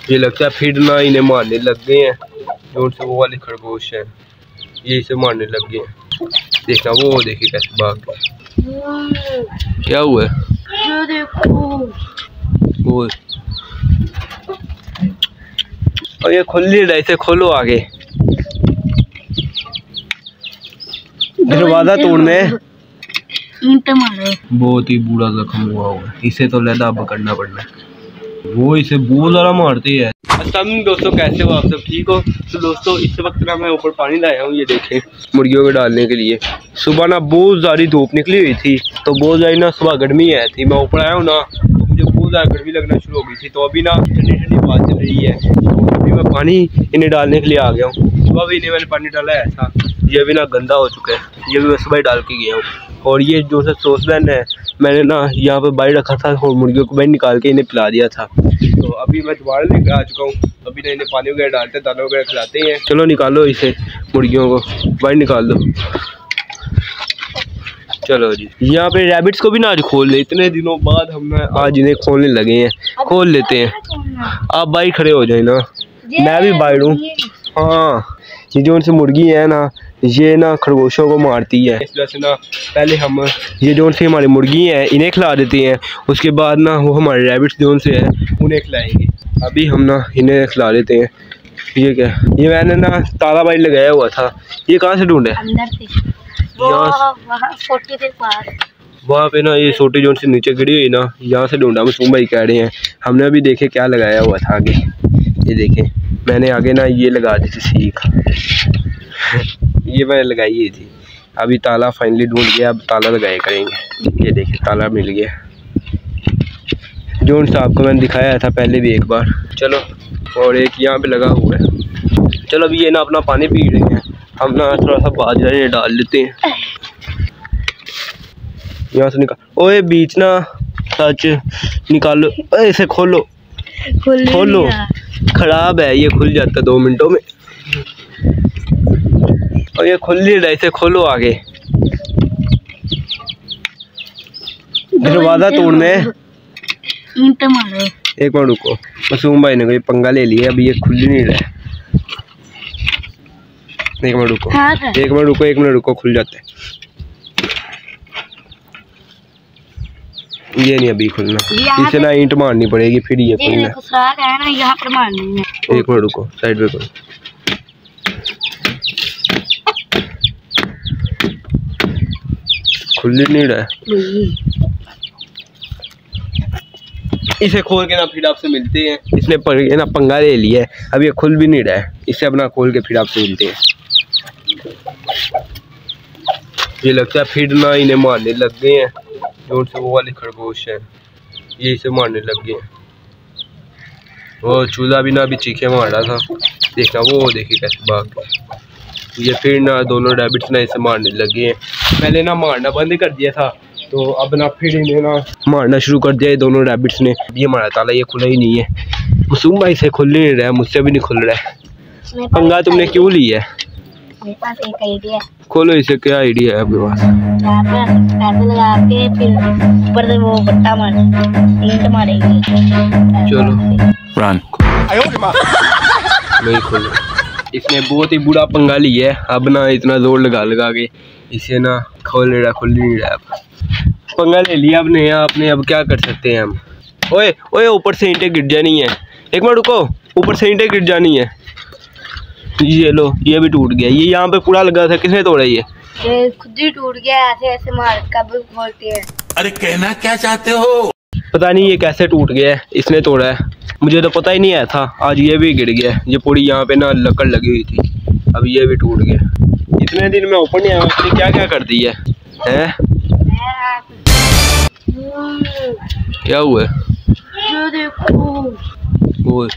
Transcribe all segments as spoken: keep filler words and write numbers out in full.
ये लगता है फिर ना इन्हें मारने लग गए हैं, जोर से वो वाले खरगोश हैं, ये इसे मारने लग गए हैं। देखना वो देखिए कैसे भाग गए। क्या हुआ है? देखो वो और ये खुल नहीं रहा, इसे खोलो आगे, दरवाजा तोड़ने ईंट मारे। बहुत ही बुरा जख्म हुआ हुआ, इसे तो लहदा पकड़ना पड़ना है, वो इसे बहुत ज़्यादा मारते हैं। अस्सलाम दोस्तों, कैसे हो आप सब? ठीक हो? तो दोस्तों इस वक्त ना मैं ऊपर पानी लाया हूँ, ये देखें मुर्गियों को डालने के लिए। सुबह ना बहुत ज़्यादा धूप निकली हुई थी, तो बहुत ज़्यादा ना सुबह गर्मी आई थी। मैं ऊपर आया हूँ ना, तो मुझे बहुत ज़्यादा गर्मी लगना शुरू हो गई थी। तो अभी ना ठंडी ठंडी हवा चल रही है, तो अभी मैं पानी इन्हें डालने के लिए आ गया हूँ। सुबह भी इन्हें मैंने पानी डाला है ऐसा, ये भी ना गंदा हो चुका है, ये भी मैं सुबह ही डाल के गया हूँ। और ये जो सा सॉसपैन है मैंने ना यहाँ पे बाहर रखा था और मुर्गियों को बाहर निकाल के इन्हें पिला दिया था। तो अभी मैं दोबारा लेकर आ चुका हूँ, अभी ना इन्हें पानी वगैरह डालते दाना वगैरह खिलाते हैं। चलो निकालो इसे, मुर्गियों को बाहर निकाल दो। चलो जी, यहाँ पे रैबिट्स को भी ना आज खोल ले, इतने दिनों बाद हम ना आज इन्हें खोलने लगे हैं, खोल लेते हैं। आप बाहर खड़े हो जाए ना, मैं भी बाहर हूँ। हाँ, ये जो उनसे मुर्गी है ना, ये ना खरगोशों को मारती है, इस वजह से ना पहले हम ये जो उनसे हमारी मुर्गी है इन्हें खिला देते हैं, उसके बाद ना वो हमारे रैबिट्स जो उनसे है उन्हें खिलाएंगे। अभी हम ना इन्हें खिला देते हैं। ये क्या, ये मैंने ना ताला बाई लगाया हुआ था, ये कहाँ से ढूंढे? अंदर से, वो वहाँ सोटी के पास, वहाँ पे ना ये सोटी जो उनसे नीचे गिरी हुई ना, यहाँ से ढूंढा। मासूम भाई कह रहे हैं, हमने अभी देखे क्या लगाया हुआ था आगे, ये देखें मैंने आगे ना ये लगा दी थी सीख ये मैंने लगाई ही थी। अभी ताला फाइनली ढूंढ गया, अब ताला लगाए करेंगे। ये देखिए ताला मिल गया, जो साहब को मैंने दिखाया था पहले भी एक बार। चलो, और एक यहाँ पे लगा हुआ है। चलो अभी ये ना अपना पानी पी रहे हैं, हम ना थोड़ा सा बाजरा डाल लेते हैं। यहाँ से निकाल, ओए बीच ना सच निकालो, इसे खोलो खोलो, खराब है ये, खुल जाता दो मिनटों में। और ये खुल नहीं रहा, इसे खोलो आगे, दरवाजा तोड़ने ईंट मारे। एक मिनट रुको, मासूम भाई ने कोई पंगा ले लिया, अभी ये खुल ही नहीं रहा है। एक मिनट रुको, एक मिनट रुको, एक मिनट रुको, खुल जाता है। ये नहीं अभी खुलना, इसे ना ईंट मारनी पड़ेगी फिर ये खुलना है ना, यहाँ पर मारनी है। एक मिनट रुको, साइड पे करो। खुल नहीं रहा है, इसे खोल के ना फिर आपसे मिलते हैं। इसने पर, ना पंगा ले लिया है, अब ये खुल भी नहीं रहा है, इसे अपना खोल के फिर आपसे मिलते हैं। ये लगता है फिर ना इन्हें मारने लग गए हैं, जोर से वो वाले खरगोश हैं, ये इसे मारने लग गए हैं। वो चूल्हा भी ना अभी चीखे मार रहा था, देखना वो देखिए कैसे भाग गया। ये फिर ना दोनों रैबिट्स ना इसे मारने लगे हैं। पहले ना मारना बंद कर दिया था, तो अब ना फिर इन्हें ना मारना शुरू कर दिया है दोनों रैबिट्स ने। ये मारा ताला, ये खुला ही नहीं है। मासूम भाई से खुल नहीं रहा है, मुझसे भी नहीं खुल रहा है। पंगा तुमने क्यों ली है? मेरे पास एक आइडिया। खोलो इसे, क्या आइडिया है आपके पास? पैसे लगा के फिर ऊपर से वो बट्टा मारे, ईंट मारेंगे। चलो रन, नहीं खोलो। इसने बहुत ही बुरा पंगा लिया है, अब ना इतना जोर लगा लगा के इसे ना खोल नहीं रहा, खुल नहीं रहा। पंगा ले लिया आपने, आपने अब क्या कर सकते हैं हम। ओए ओए, ऊपर से ईंटें गिर जानी है, एक मिनट रुको, ऊपर से ईंटें गिर जानी है। ये लो, ये भी टूट गया। ये यहाँ पे पूरा लगा था, किसने तोड़ा ये? ये खुद ही टूट गया, ऐसे ऐसे मार कब बोलते हैं। अरे कहना क्या चाहते हो? पता नहीं ये कैसे टूट गया है, इसने तोड़ा है, मुझे तो पता ही नहीं आया था। आज ये भी गिर गया, ये पूरी यहाँ पे ना लकड़ लगी हुई थी, अब ये भी टूट गया। इतने दिन में ऊपर नहीं आया, उसने क्या क्या कर दिया है? क्या हुआ? वो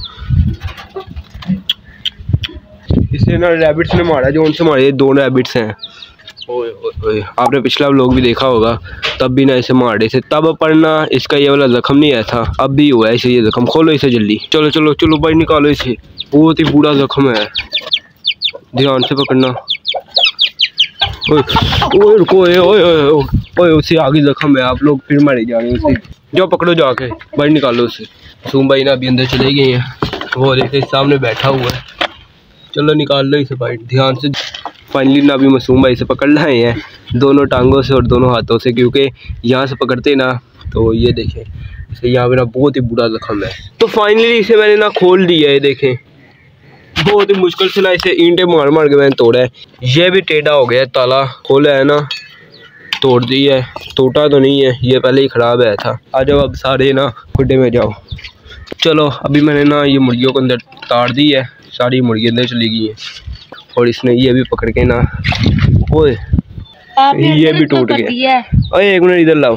इसने ना रैबिट्स ने मारा, जो उनसे मारे दो रैबिट्स हैं। ओए ओए, आपने पिछला व्लॉग भी देखा होगा, तब भी ना इसे मार रहे थे, तब पर ना इसका ये वाला जख्म नहीं आया था, अब भी हुआ है इसे ये जख्म। खोलो इसे जल्दी, चलो चलो चलो भाई निकालो इसे, बहुत ही बुरा जख्म है, ध्यान से पकड़ना। ओए ओए रुको, ओए ओए ओए, उससे आगे जख्म है, आप लोग फिर मारे जा रहे हैं उसे। जाओ पकड़ो जाके, भाई निकालो उसे। मासूम भाई ना अभी अंदर चले गए हैं। वो देखिए सामने बैठा हुआ है। चलो निकाल लो इसे बाइट ध्यान से। फाइनली ना अभी मासूम भाई से पकड़ लाए हैं दोनों टांगों से और दोनों हाथों से, क्योंकि यहाँ से पकड़ते ना तो ये देखें इसे यहाँ पे ना बहुत ही बुरा जख्म है। तो फाइनली इसे मैंने ना खोल दिया है। देखें बहुत ही मुश्किल से ना इसे ईंटें मार मार के मैंने तोड़ा है। ये भी टेढ़ा हो गया है, ताला खोला है ना, तोड़ दिया है, टूटा तो नहीं है, ये पहले ही ख़राब है था। आ जाओ अब सारे ना खुड्डे में जाओ। चलो अभी मैंने ना ये मुर्गियों को अंदर ताड़ दी है, सारी मुर्गी अंदर चली गई है और इसने ये भी पकड़ के ना, ओए ये भी टूट गया। अरे एक मिनट इधर लाओ।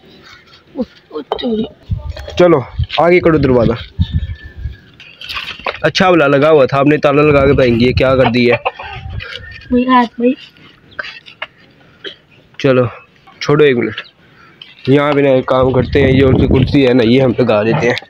चलो आगे करो दरवाज़ा। अच्छा वाला लगा हुआ था, आपने ताला लगा के पाएंगे, क्या कर दिया है। चलो छोड़ो एक मिनट, यहाँ पे ना एक काम करते हैं, ये उनकी कुर्सी है ना ये हम लगा देते हैं।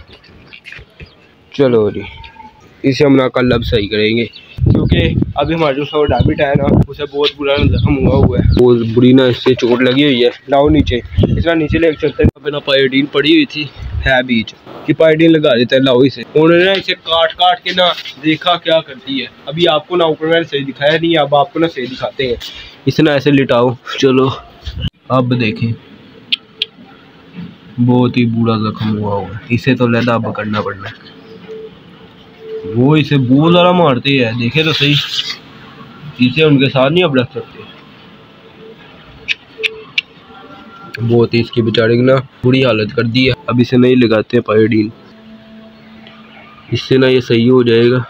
चलो जी इसे हम ना कल अब सही करेंगे, क्योंकि अभी हमारे जो सौ डैबिट है ना उसे बहुत बुरा जख्म हुआ हुआ है, बहुत बुरी ना इससे चोट लगी हुई है। लाओ नीचे, इतना नीचे लेकर चलते हैं। अपना पायोडीन पड़ी हुई थी है बीच कि पायोडीन लगा देते हैं। लाओ इसे, उन्होंने ना इसे काट काट के ना देखा क्या करती है। अभी आपको ना ऊपर मैंने सही दिखाया नहीं, अब आपको ना सही दिखाते हैं। इसे ना ऐसे लिटाओ। चलो अब देखें बहुत ही बुरा जख्म हुआ हुआ है, इसे तो लहदा अब करना पड़ना है। वो इसे बहुत ज़्यादा मारते हैं, देखे तो सही, इसे उनके साथ नहीं अब रख सकते। बहुत ही इसकी बेचारे की ना बुरी हालत कर दी है। अब इसे नहीं लगाते हैं पायोडीन, इससे ना ये सही हो जाएगा।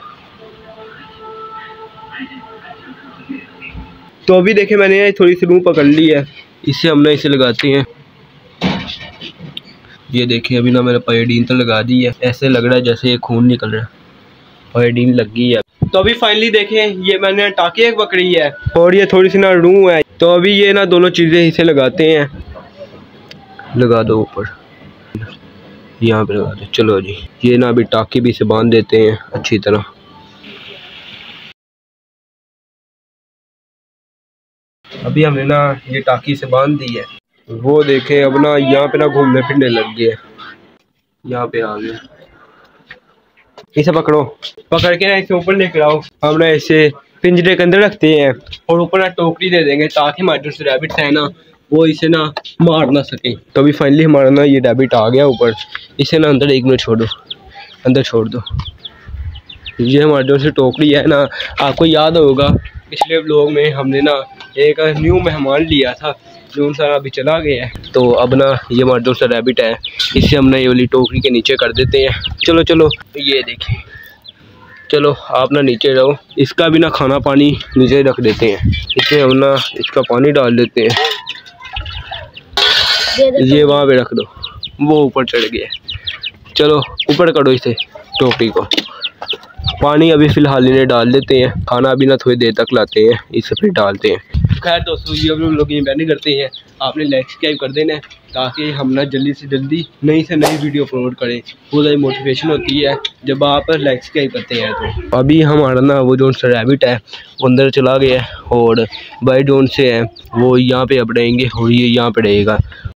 तो अभी देखे मैंने थोड़ी सी रूह पकड़ ली है, इससे हम ना इसे लगाते हैं। ये देखिए अभी ना मैंने पायोडीन तो लगा दी है, ऐसे लग रहा है जैसे ये खून निकल रहा है, पायोडीन लग गई है। तो अभी फाइनली देखें ये मैंने टाँकी एक पकड़ी है और ये थोड़ी सी ना रूह है। तो अभी ये ना दोनों चीज़ें इसे लगाते हैं। लगा दो ऊपर, यहाँ पे लगा दो। चलो जी ये ना अभी टाँकी भी इसे बांध देते हैं अच्छी तरह। अभी हमने ना ये टाँकी से बांध दी है। वो देखें अब ना यहाँ पे ना घूमने फिरने लग गए, यहाँ पे आ गया। इसे पकड़ो, पकड़ के ना इसे ऊपर लेकर आओ। हम ना इसे पिंजरे के अंदर रखते हैं और ऊपर ना टोकरी दे देंगे ताकि हमारे जो रैबिट्स है ना वो इसे ना मार ना सके। तो अभी फाइनली हमारा ना ये रैबिट आ गया ऊपर। इसे ना अंदर एक मिनट छोड़ो, अंदर छोड़ दो। ये हमारे जो से टोकरी है ना, आपको याद होगा पिछले व्लॉग में हमने ना एक न्यू मेहमान लिया था जो सारा अभी चला गया है। तो अब ना ये हमारा जो सा रैबिट है इसे हम ना ये वाली टोकरी के नीचे कर देते हैं। चलो चलो ये देखें, चलो आप ना नीचे रहो। इसका भी ना खाना पानी नीचे रख देते हैं। इसे हम ना इसका पानी डाल देते हैं, ये वहाँ पे रख दो, वो ऊपर चढ़ गया। चलो ऊपर करो इसे टोकरी को। पानी अभी फ़िलहाल इन्हें डाल देते हैं, खाना अभी ना थोड़ी देर तक लाते हैं, इसे फिर डालते हैं। खैर दोस्तों ये हम लोग ये बैन करते हैं, आपने लाइक सब्सक्राइब कर देना है ताकि हम ना जल्दी से जल्दी नई से नई वीडियो अपलोड करें। बहुत ज़्यादा मोटिवेशन होती है जब आप लाइक सब्सक्राइब करते हैं। तो अभी हमारा ना वो जो रैबिट है वो अंदर चला गया है और बाई जोन से है वो यहाँ पे अब रहेंगे और ये यहाँ पे रहेगा।